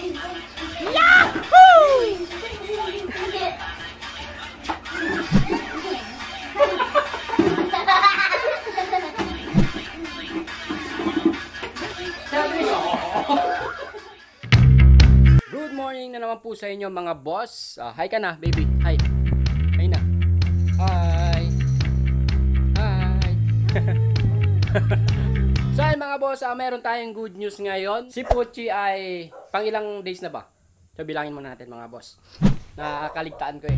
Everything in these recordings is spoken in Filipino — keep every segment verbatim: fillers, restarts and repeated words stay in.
Yahoo! Good morning na naman po sa inyo mga boss. Uh, hi ka na, baby. Hi. Hi na. Hi. Hi. So ayun mga boss, uh, meron tayong good news ngayon. Si Pochi ay pang ilang days na ba? So bilangin muna natin mga boss. Nakakaligtaan ko eh.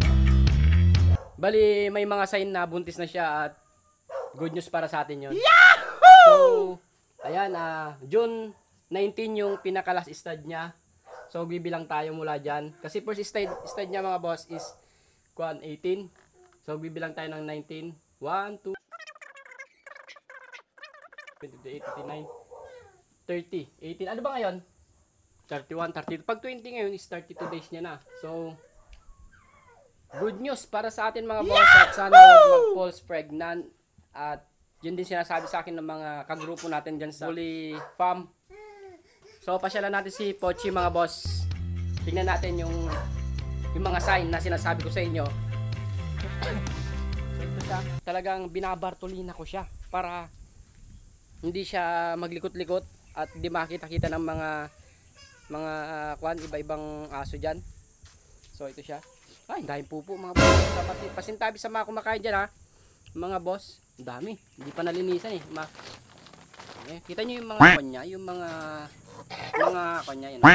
Bali may mga sign na buntis na siya at good news para sa atin yun. Yahoo! So ayan, uh, June nineteen yung pinaka last stud niya. So bibilang tayo mula dyan. Kasi first stud, stud niya mga boss is eighteen. So bibilang tayo ng nineteen. one, two, twenty-eight, twenty-nine, thirty, eighteen. Ano ba ngayon? thirty-one, thirty-two. Pag twenty ngayon is thirty-two days niya na. So, good news para sa atin mga boss. At sana huwag mag-false pregnant. At yun din sinasabi sa akin ng mga kagrupo natin dyan sa Bully Farm. So, pasyalan natin si Pochi mga boss. Tingnan natin yung yung mga sign na sinasabi ko sa inyo. So, ito siya. Talagang binabartolina ko siya para hindi siya maglikot-likot at di makita-kita ng mga mga uh, kwan, iba-ibang aso dyan. So ito siya. Ay, dahil pupo mga boss. Pati pasintabi sa mga kumakain dyan ha. Mga boss, dami. Hindi pa nalinisan eh. Ma eh kita nyo yung mga kwan niya, yung mga mga kwan niya yan.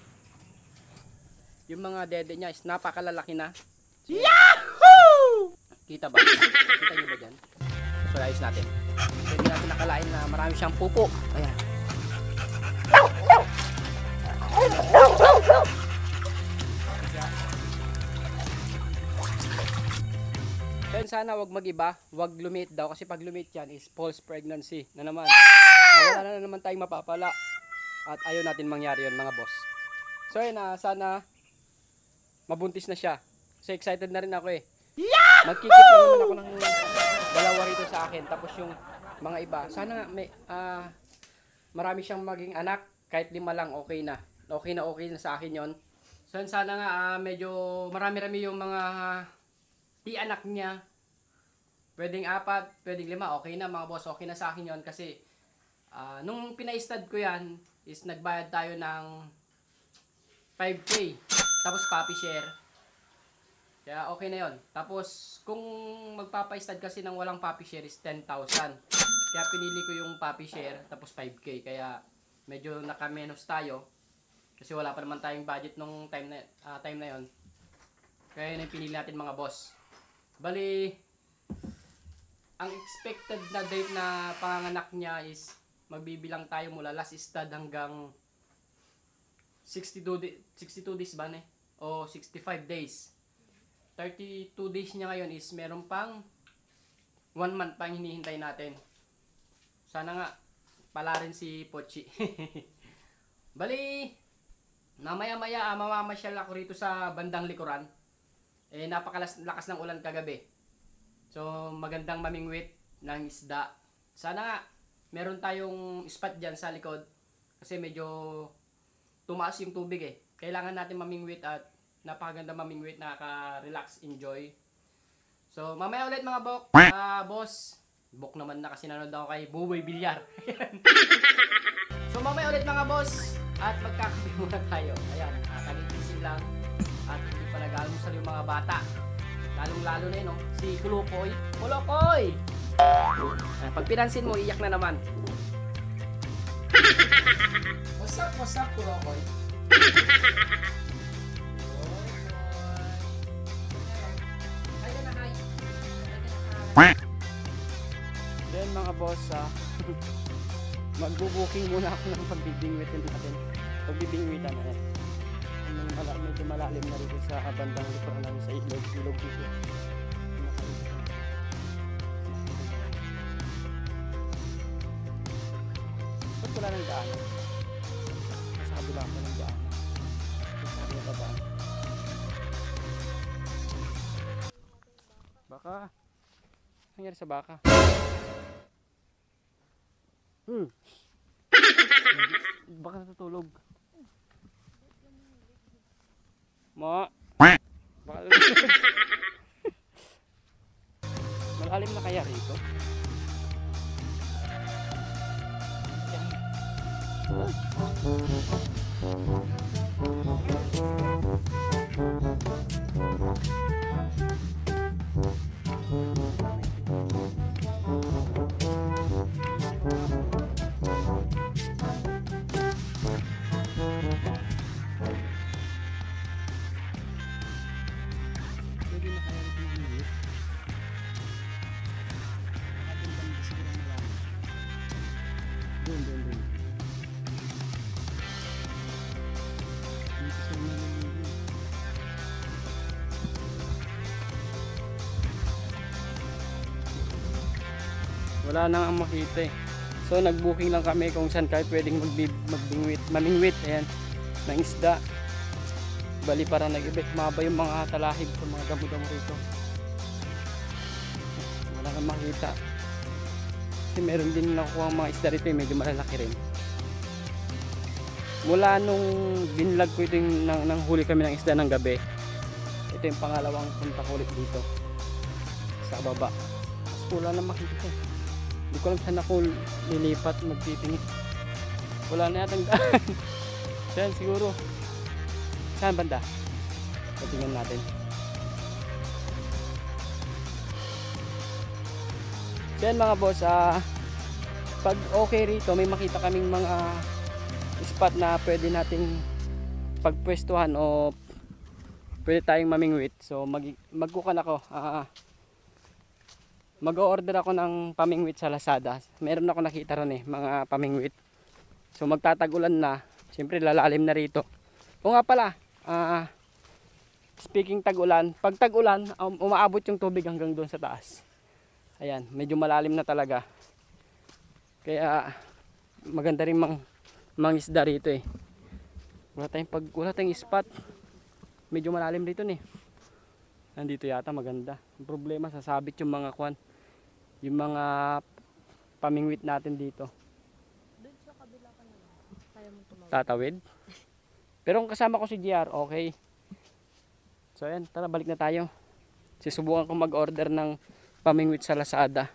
Yung mga dede niya is napakalalaki na. So, Yahoo! Kita ba? Kita nyo ba dyan? So ayos natin. So, hindi natin nakalain na marami siyang pupo. Ayan. So sana wag mag-iba, wag lumit daw kasi pag lumit yan is false pregnancy na naman. Uh, wala na naman tayong mapapala at ayaw natin mangyari yun mga boss. So yun na, uh, sana mabuntis na siya. So excited na rin ako eh. Magkikip lang naman ako ng dalawa rito sa akin. Tapos yung mga iba, sana may uh, marami siyang maging anak. Kahit lima lang, okay na. Okay na okay na sa akin yon. So sana nga uh, medyo marami-rami yung mga i-anak niya. Pwedeng apat, pwedeng lima, okay na mga boss. Okay na sa akin yon kasi uh, nung pina-stud ko yan is nagbayad tayo ng five K. Tapos puppy share. Kaya okay na yon. Tapos kung magpapa-stud kasi ng walang puppy share is ten thousand. Kaya pinili ko yung puppy share tapos five K. Kaya medyo naka-menos tayo. Kasi wala pa naman tayong budget nung time na, uh, time na yon. Kaya yun yung pinili natin mga boss. Bali, ang expected na date na panganganak niya is magbibilang tayo mula last stud hanggang sixty-two, sixty-two days ba ne? O sixty-five days. thirty-two days niya ngayon is meron pang one month pang hinihintay natin. Sana nga pala rin si Pochi. Bali, mamaya-maya uh, mamamasyal ako rito sa bandang likuran. Eh napakalakas lakas ng ulan kagabi. So magandang mamingwit ng isda. Sana nga meron tayong spot diyan sa likod kasi medyo tumaas yung tubig eh. Kailangan natin mamingwit at napakaganda mamingwit, nakaka-relax, enjoy. So, mamaya ulit mga bok. Uh, boss, bok naman na kasi nanood ako kay Buboy Bilyar. So, mamaya ulit mga boss. At magkakape muna tayo. Ayan, nakalitising lang. At hindi pa nag-almusal yung mga bata. Lalong-lalo na yun, no? Si Kulukoy. Kulukoy! Ayan, pag pinansin mo, iyak na naman. What's up, what's up, Kulukoy? Then mga boss, ah, magbubuking muna ako ng pagbibingwitin natin. Pagbibingwitan na yan. Medyo malalim na rin sa bandang likuran namin sa ilog. Ilog dito. Ba't wala ng daan? Sa kabila ko ng daan. Sa kabila ka daan. Baka. Nangyari sa baka. Hmm. Baka natutulog. Ma. Malalim na kaya rito? Yan. Doon, doon, doon. Dito sa malalim. Wala nang ang makita eh. So nag-booking lang kami kung saan kayo pwedeng magbingwit, mamingwit, ayan, ng isda. Bali parang nag-ibig maba yung mga talahib sa mga damo-damo rito. Wala nang makita. Kasi meron din nakuha ang mga isda rito eh, medyo malalaki rin. Mula nung binlag ko ito yung nang, nang huli kami ng isda ng gabi, ito yung pangalawang punta ko ulit dito sa baba. Tapos wala na makita. Hindi ko alam saan ako lilipat magtitingin. Wala na yatang daan. Saan siguro? Saan banda? Patingnan natin. Yan mga boss, ah, pag okay rito may makita kaming mga spot na pwede nating pagpwestuhan o pwede tayong mamingwit. So mag magkukan ako, ah, mag-o-order ako ng pamingwit sa Lazada. Meron ako nakita ron eh, mga pamingwit. So magtatagulan na, siyempre lalalim na rito. O nga pala, ah, speaking tag-ulan, pag tag-ulan um, umaabot yung tubig hanggang doon sa taas. Ayan, medyo malalim na talaga. Kaya maganda rin mang mangisda rito eh. Wala tayong pag wala tayong spot. Medyo malalim dito eh. Nandito yata maganda. Ang problema sasabit yung mga kwan. Yung mga pamingwit natin dito. Doon sa kabila ka naman. Kaya mo tumawid. Tatawid. Pero kung kasama ko si G R, okay. So ayan, tara balik na tayo. Susubukan ko mag-order ng pamingwit sa Lazada.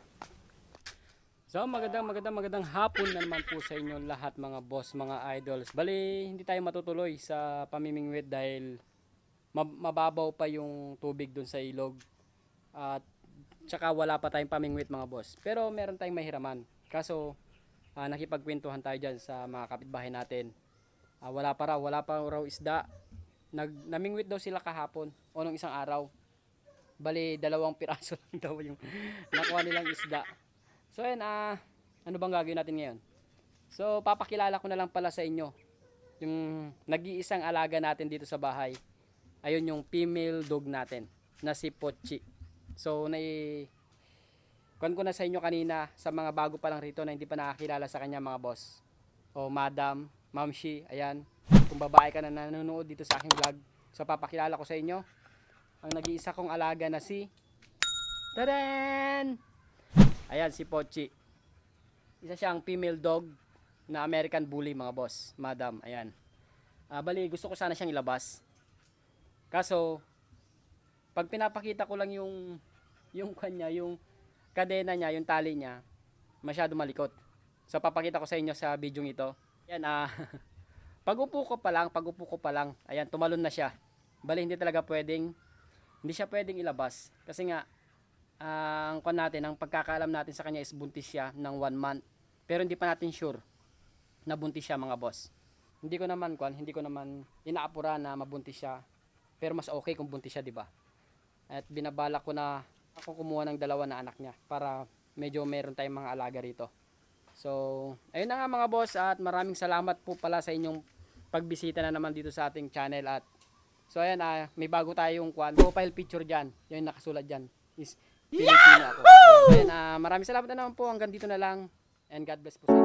So magandang magandang magandang hapon na naman po sa inyo lahat mga boss, mga idols. Bali hindi tayo matutuloy sa pamimingwit dahil mababaw pa yung tubig dun sa ilog. At tsaka wala pa tayong pamingwit mga boss. Pero meron tayong mahiraman. Kaso uh, nakipagkwentuhan tayo dyan sa mga kapitbahay natin. Uh, wala pa raw, wala pa raw isda. Nag, namingwit daw sila kahapon o nung isang araw. Bali, dalawang piraso lang daw yung nakuha nilang isda. So, ayan, ah, ano bang gagawin natin ngayon? So, papakilala ko na lang pala sa inyo yung nag-iisang alaga natin dito sa bahay. Ayun yung female dog natin na si Pochi. So, nai kuwan ko na sa inyo kanina sa mga bago pa lang rito na hindi pa nakakilala sa kanya mga boss. O madam, mamshi, ayan. Kung babae ka na nanonood dito sa aking vlog, so papakilala ko sa inyo ang nag-iisa kong alaga na si Tadan! Ayan si Pochi. Isa siyang female dog na American Bully mga boss, madam, ayan. Uh, bali gusto ko sana siyang ilabas. Kaso pag pinapakita ko lang yung yung kanya, yung kadena niya, yung tali niya, masyado malikot. So papakita ko sa inyo sa video ito. Ayan, ah uh, pag-upo ko pa lang, pag-upo ko pa lang, ayan, tumalon na siya. Bali hindi talaga pwedeng Hindi siya pwedeng ilabas kasi nga uh, ang kon natin, ang pagkakaalam natin sa kanya is buntis siya ng one month. Pero hindi pa natin sure na buntis siya mga boss. Hindi ko naman kon, hindi ko naman inaapura na mabuntis siya. Pero mas okay kung buntis siya, di ba? At binabalak ko na ako kumuha ng dalawa na anak niya para medyo meron tayong mga alaga rito. So, ayun na nga mga boss at maraming salamat po pala sa inyong pagbisita na naman dito sa ating channel at so ayan, uh, may bago tayong kwan, profile picture dyan. Yung nakasulat dyan is Pilipino ako. So ayan, uh, maraming salamat na naman po. Hanggang dito na lang. And God bless po sa inyo.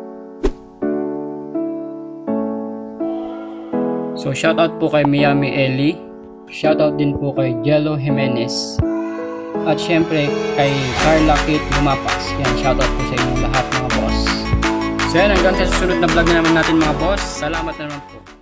So shoutout po kay Miami Eli. Shoutout din po kay Jello Jimenez. At syempre kay Carla Kate Lumapas. Yan, shoutout po sa inyo lahat mga boss. So ayan, hanggang sa susunod na vlog na naman natin mga boss. Salamat na naman po.